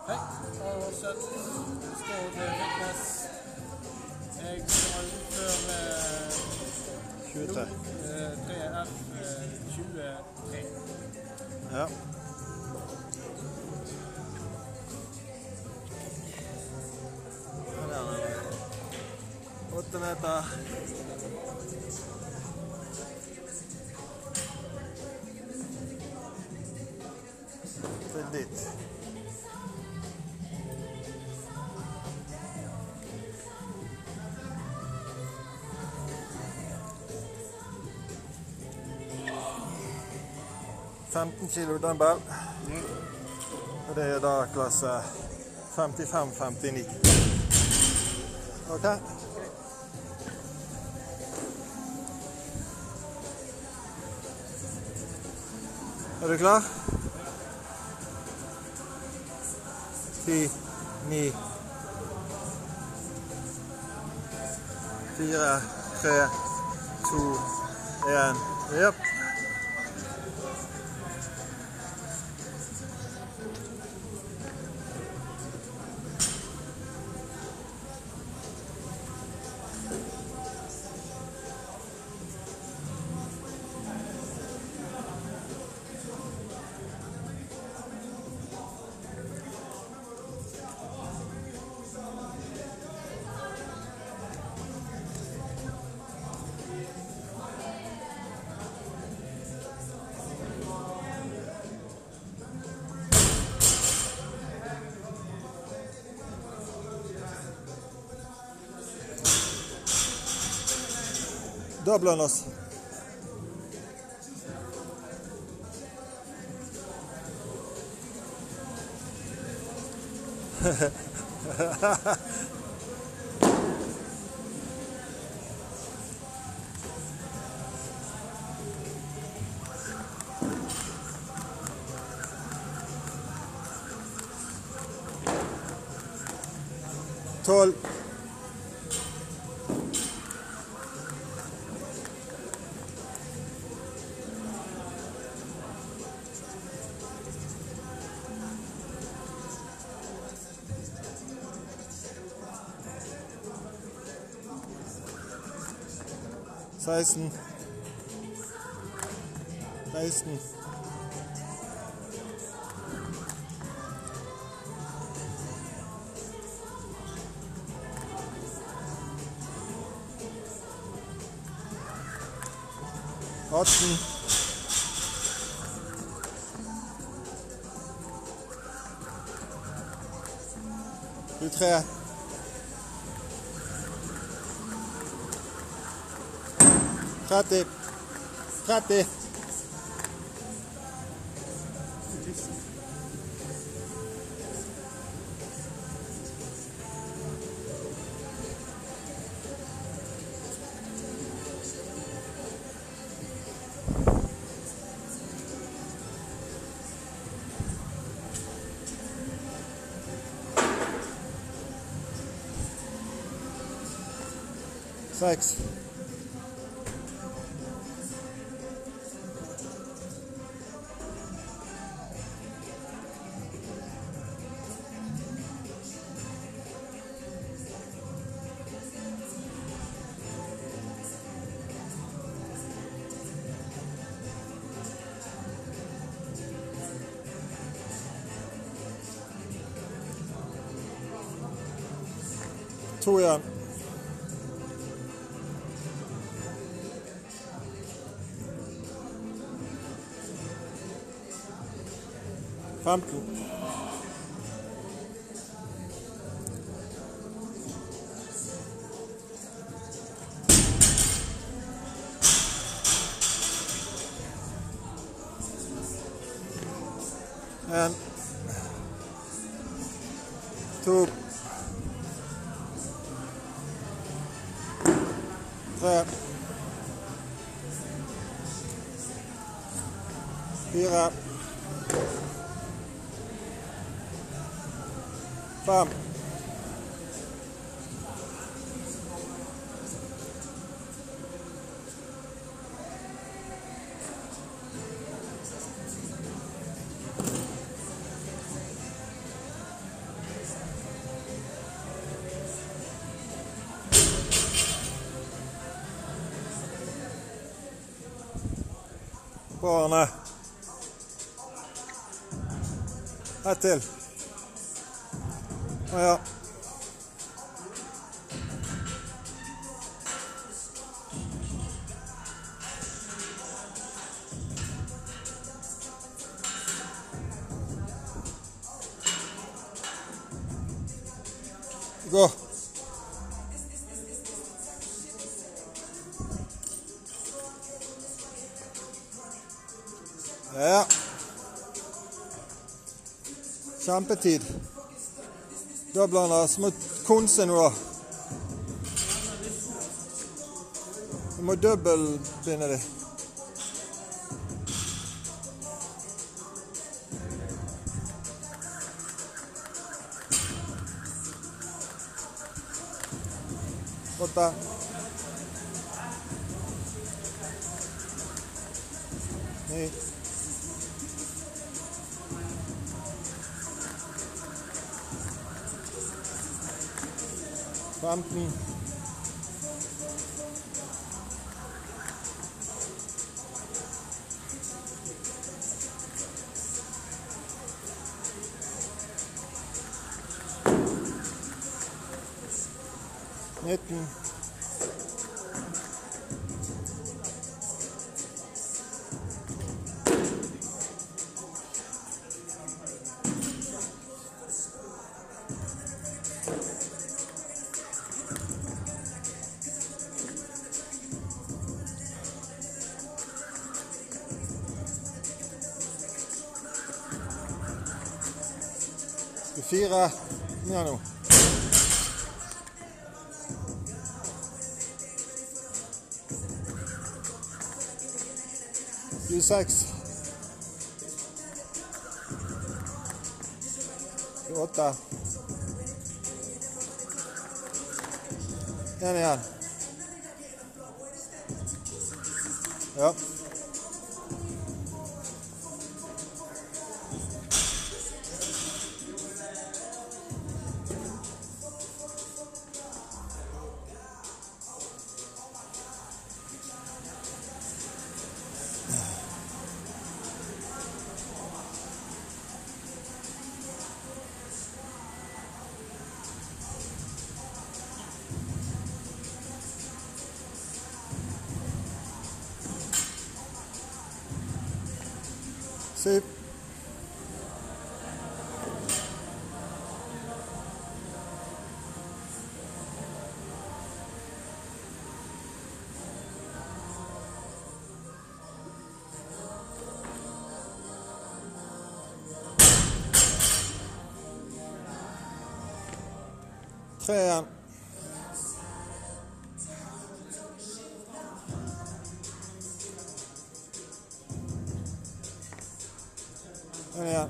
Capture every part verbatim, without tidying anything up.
Hei, og sønn. Står til Fitness. Jeg skal utføre tjuetre. tre F tjuetre. Ja. Her er den. Åtte meter. Til dit. femten kilo dumbbell. Mm. Og det er da klasse femtifem femtini. Ok. Er du klar? ti, ni, fire, tre, to, en. Jepp. Dobbler oss. Tolv. seksten. seksten. atten. tjuetre. tretti. tretti. seks. To igjen. femten. En. To. Tre. Fire. Fem. Foran. Ett til. Å ja. Gå. Ja. Kjempetid. Da blander vi mot konse nå da. Vi må dobbeltbinde det. Åtta. Ni. Femten. Nitten. Fire. Ja nå. tjueseks. tjueåtte. En igjen. Ja. Syv. Tre igjen. En igjen.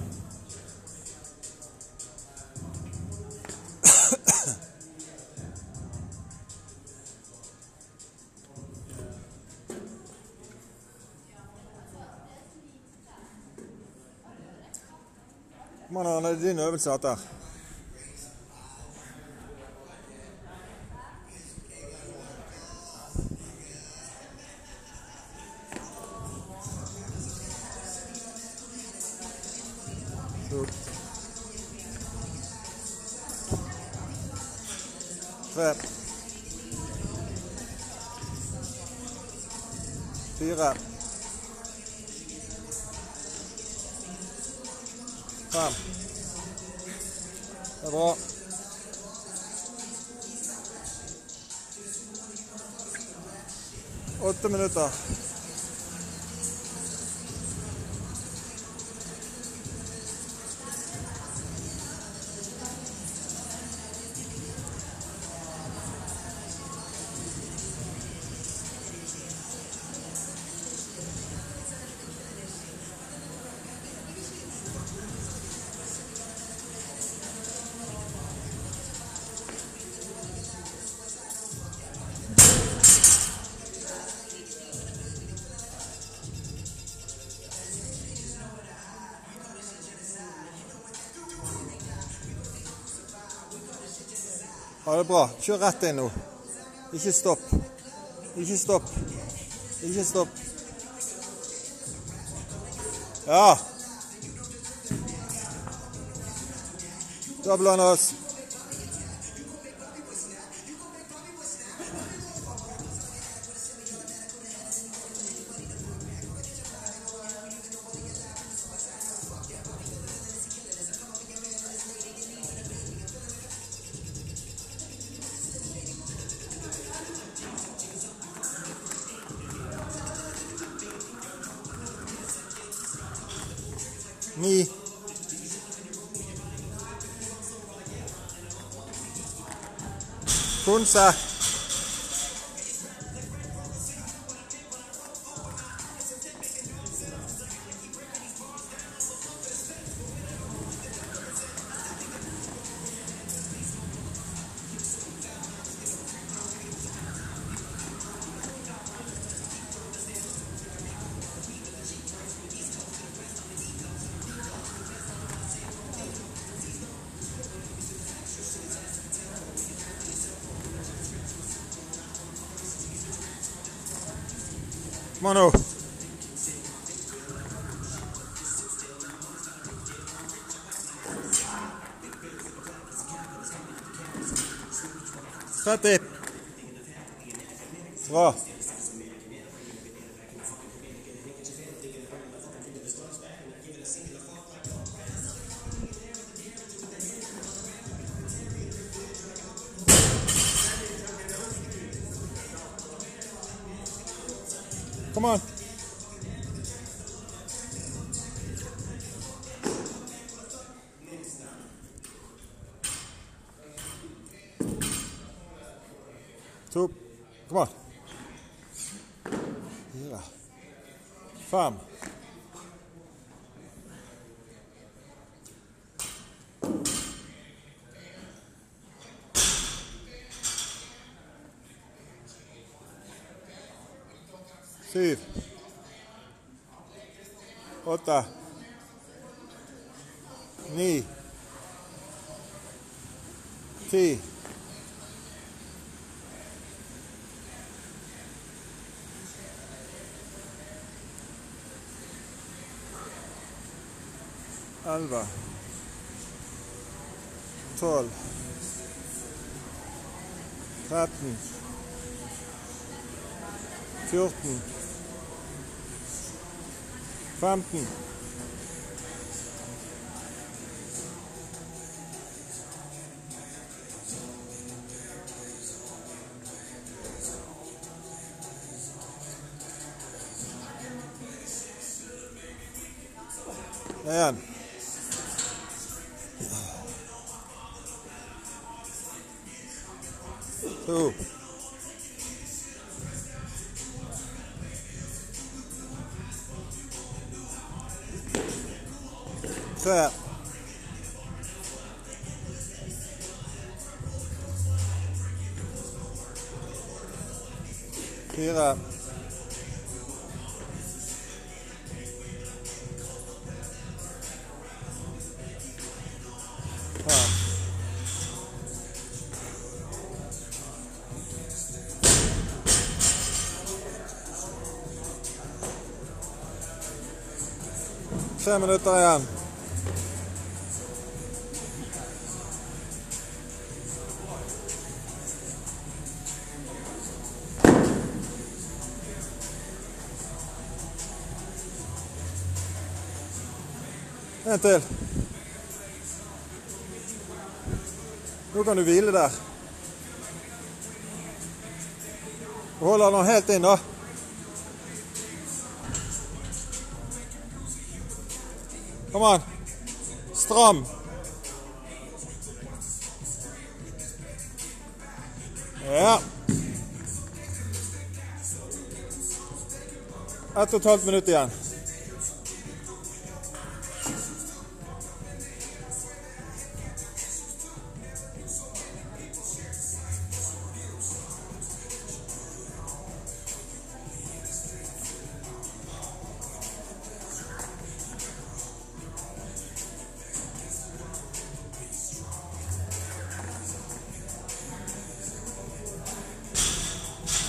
Kom an, det er din øvelse etter. Tre. Fire. Fem. Det er bra. Åtte minutter. Ha det bra. Kjør rett inn nå. Ikke stopp. Ikke stopp. Ikke stopp. Ja. Double ananas. Ni. Kunsa. Mano. tretti. Bra. Come on. Two. Come on. Fire. Fem. Syv. Åtte. Ni. Ti. Elleve. Tolv. Tretten. Fjorten. Femten. En. To. Tre. Fire. Fem. Tre minutter igjen. En til. Nå kan du hvile der. Du holder den helt inn da. Kom an. Stram. Ja. Ett og et halvt minutt igjen.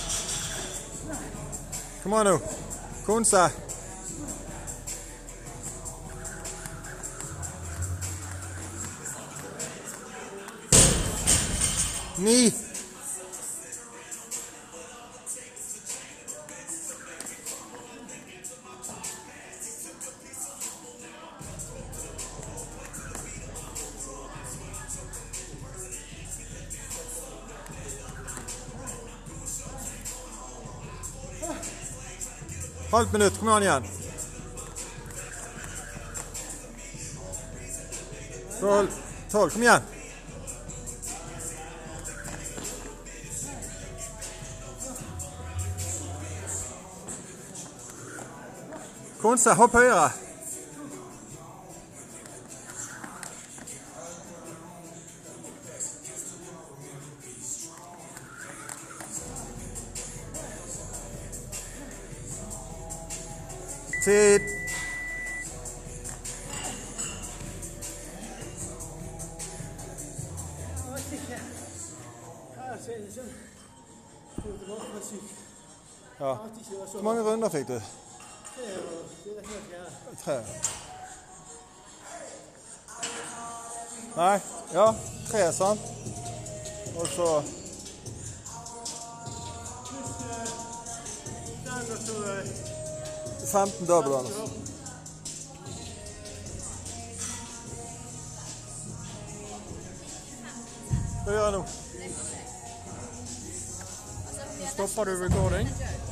Kom an nå. Kunsa. Ni. Halvt minutt, kom an igjen. Tolv, tolv, kom igjen. Konse, hopp høyere. Tid. Ja. Hvor mange runder fikk du? Tre. Nei, ja, tre, sant? Og så... femten dobbelt, altså. Hva gjør jeg nå? Stopper du recording?